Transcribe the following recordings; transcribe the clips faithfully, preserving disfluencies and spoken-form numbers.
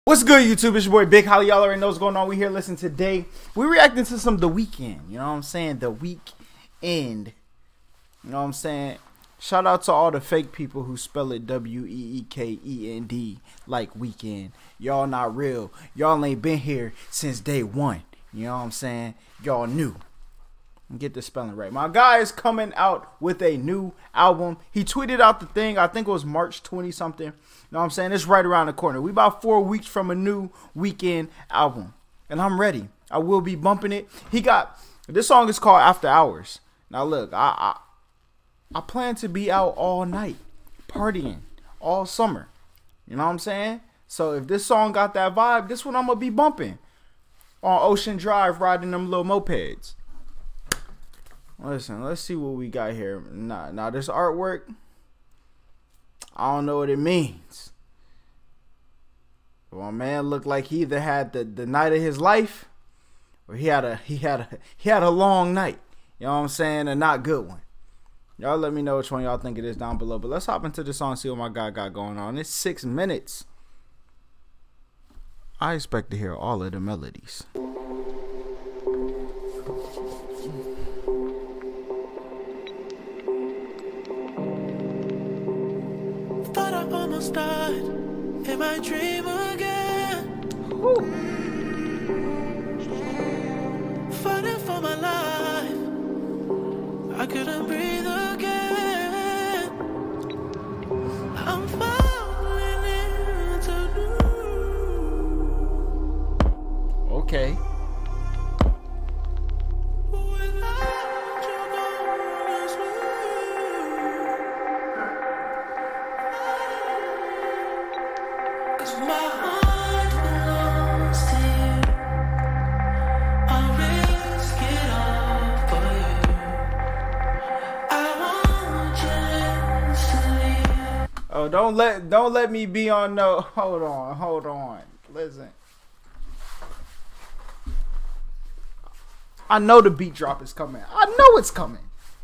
What's good, YouTube? It's your boy Big Holly. Y'all already know what's going on. We here. Listen, today we're reacting to some The Weeknd. You know what I'm saying? The Weeknd. You know what I'm saying? Shout out to all the fake people who spell it W E E K E N D like weekend. Y'all not real. Y'all ain't been here since day one. You know what I'm saying? Y'all new. Get the spelling right. My guy is coming out with a new album. He tweeted out the thing. I think it was March twentieth something. You know what I'm saying? It's right around the corner. We about four weeks from a new Weeknd album. And I'm ready. I will be bumping it. He got, this song is called After Hours. Now look, I, I, I plan to be out all night, partying, all summer. You know what I'm saying? So if this song got that vibe, this one I'm going to be bumping. On Ocean Drive, riding them little mopeds. Listen, let's see what we got here. Nah, now this artwork, I don't know what it means. Well, man looked like he either had the, the night of his life, or he had a he had a he had a long night. You know what I'm saying? A not good one. Y'all let me know which one y'all think it is down below. But let's hop into the song and see what my guy got going on. It's six minutes. I expect to hear all of the melodies. Thought I almost died in my dream again. Woo. Fighting for my life, I couldn't breathe again. I'm falling into new. Okay. Oh, don't let don't let me be on no. Hold on, hold on. Listen, I know the beat drop is coming. I know it's coming.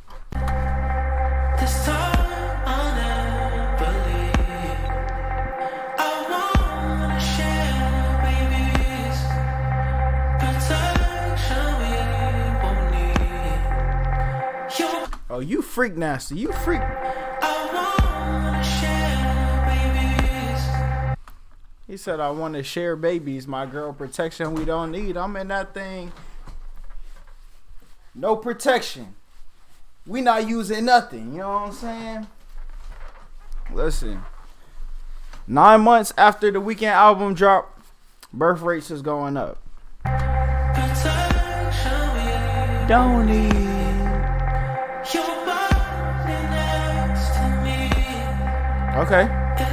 This time I'll never leave. I wanna share babies, protection we won't need. Oh, you freak nasty. You freak. He said, I want to share babies, my girl, protection we don't need. I'm in that thing. No protection. We not using nothing. You know what I'm saying? Listen. Nine months after the Weeknd album drop, birth rates is going up. Don't need. Okay.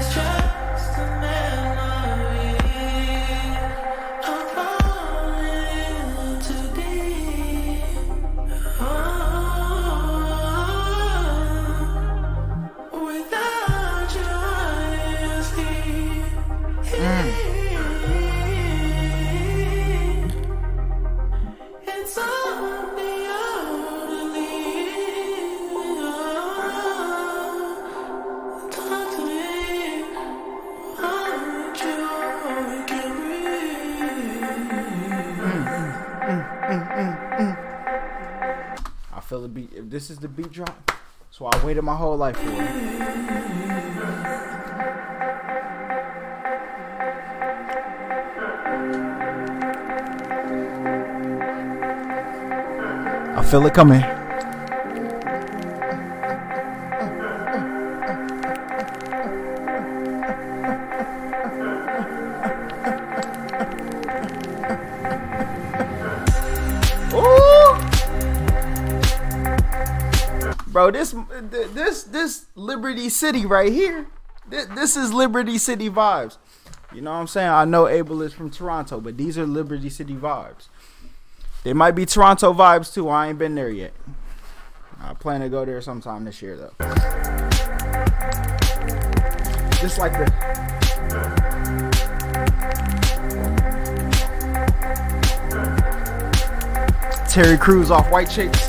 I feel the beat. If this is the beat drop, so I waited my whole life for it. I feel it coming. Bro, this this this Liberty City right here, this, this is Liberty City vibes. You know what I'm saying? I know Abel is from Toronto, but these are Liberty City vibes. They might be Toronto vibes too. I ain't been there yet. I plan to go there sometime this year though. Just like the Terry Crews off White Chicks.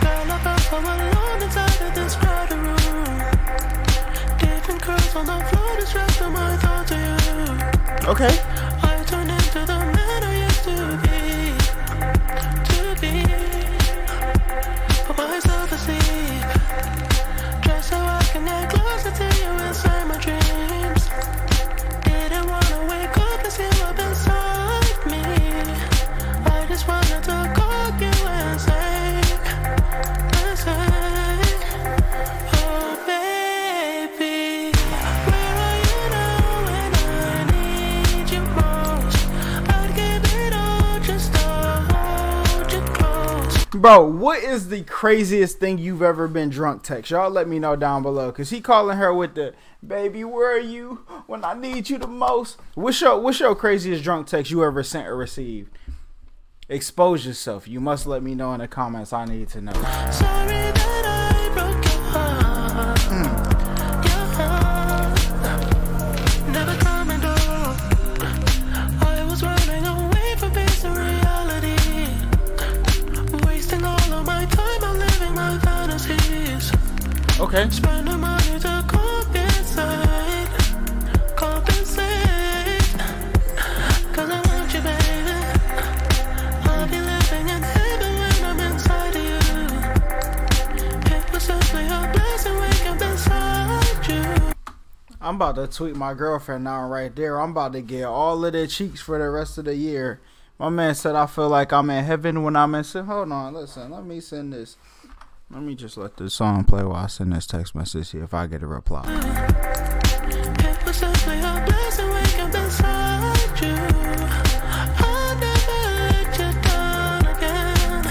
I'm alone inside of this crowded room. Different curves on the floor. I distracted my thoughts to you. Okay. I turned into the man I used to be, to be. Put myself asleep, just so I can get closer to you inside my dreams. Didn't wanna wake up and see up inside me. I just wanted to call you and say, and say, oh baby, where are you now when I need you most? I'd give it all just to hold you close. Bro, what is the craziest thing you've ever been drunk text? Y'all let me know down below. Cause he calling her with the baby, where are you when I need you the most? What's your what's your craziest drunk text you ever sent or received? Expose yourself. You must let me know in the comments. I need to know. Sorry that I broke your heart. Mm. Your heart never coming through. I was running away from peace and reality, wasting all of my time on living my fantasies. Okay. Spending money to compensate, compensate. Cause I want you, baby. I'll be living in heaven when I'm inside of you. It was simply a blessing waking up inside you. I'm about to tweet my girlfriend now right there. I'm about to get all of their cheeks for the rest of the year. My man said I feel like I'm in heaven when I'm in sin. Hold on, listen. Let me send this. Let me just let this song play while I send this text message. See if I get a reply. It was simply a blessing waking up inside you. I'll never let you down again,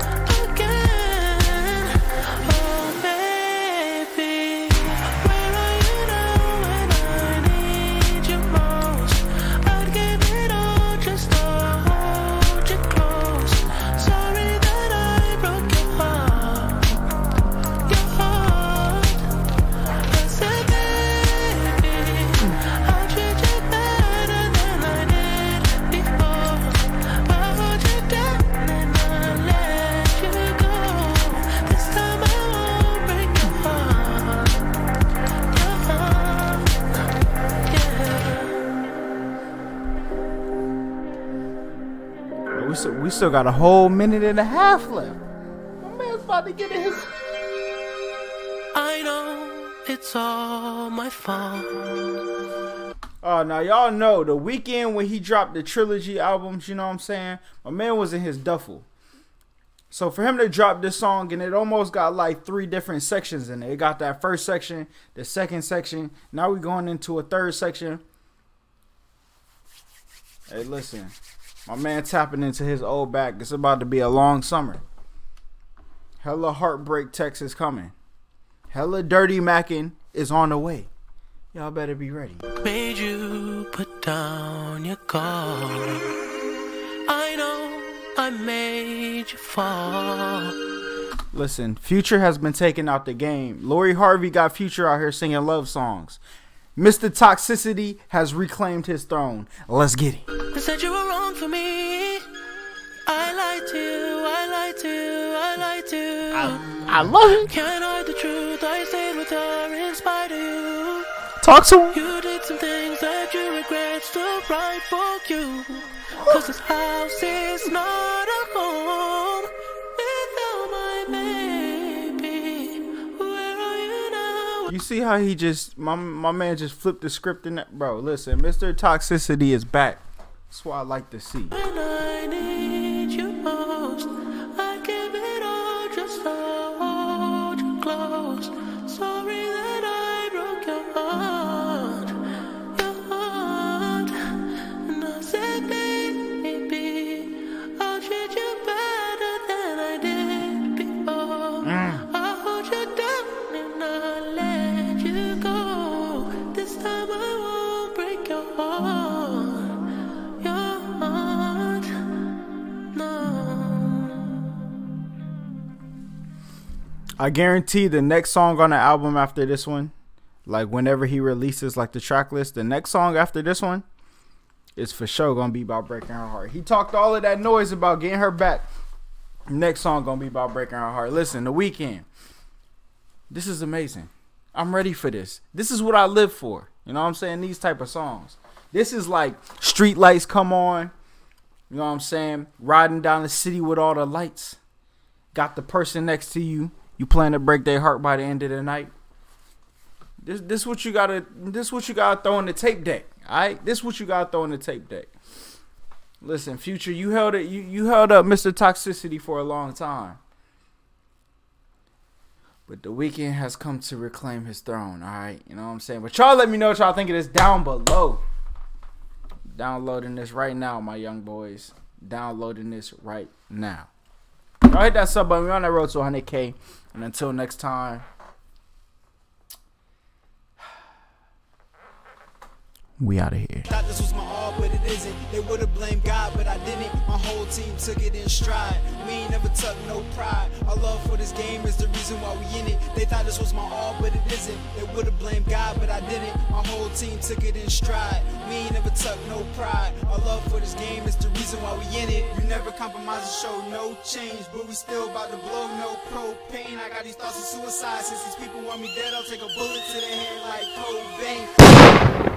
again. Oh baby, where are you now when I need you most? I'd give it all just to hold you close. Sorry that I broke your heart, your heart. I said, baby, I'll treat you better than I did before. I'll hold you down and not let you go. This time I won't break your heart, your heart, yeah. We still, we still got a whole minute and a half left. My man's about to get in his. I know it's all my fault. Oh, now y'all know the weekend when he dropped the trilogy albums, you know what I'm saying? My man was in his duffel. So for him to drop this song, and it almost got like three different sections in it. It got that first section, the second section. Now we're going into a third section. Hey, listen. My man tapping into his old back. It's about to be a long summer. Hella heartbreak text is coming. Hella dirty macking is on the way. Y'all better be ready. Made you put down your guard. I know I made you fall. Listen, Future has been taken out the game. Lori Harvey got Future out here singing love songs. Mister Toxicity has reclaimed his throne. Let's get it. They said you were wrong for me. I lied to you, I lied to you, I lied to you. I, I love it. Can't hide the truth, I stayed with her in spite of you. Talk to him. You did some things that you regret, still right for you. Cause this house is not a home without my baby. Where are you now? You see how he just, my, my man just flipped the script in that? Bro, listen, Mister Toxicity is back. That's what I like to see. When I need you most, I give it all just to hold you close. Sorry that I broke your heart, your heart. And I said, baby, I'll treat you better than I did before. Mm. I'll hold you down and not let you go. This time I won't break your heart. I guarantee the next song on the album after this one, like whenever he releases like the track list, the next song after this one is for sure gonna be about breaking her heart. He talked all of that noise about getting her back. Next song gonna be about breaking her heart. Listen, The Weeknd. This is amazing. I'm ready for this. This is what I live for. You know what I'm saying? These type of songs. This is like street lights come on. You know what I'm saying? Riding down the city with all the lights. Got the person next to you. You plan to break their heart by the end of the night. This this what you gotta this what you gotta throw in the tape deck. Alright? This what you gotta throw in the tape deck. Listen, Future, you held it you, you held up Mister Toxicity for a long time. But The Weeknd has come to reclaim his throne, alright? You know what I'm saying? But y'all let me know what y'all think of this down below. Downloading this right now, my young boys. Downloading this right now. Y'all hit that sub button. We're on that road to one hundred K. And until next time, we out of here. Thought this was my all, but it isn't. They would have blamed God, but I didn't. My whole team took it in stride. We ain't never took no pride. Our love for this game is the reason why we in it. They thought this was my all, but it isn't. They would have blamed God, but I didn't. My whole team took it in stride. We ain't never took no pride. Our love for this game is the reason why we in it. You never compromise and show no change, but we still about to blow no propane. I got these thoughts of suicide. Since these people want me dead, I'll take a bullet to the head like Cobain.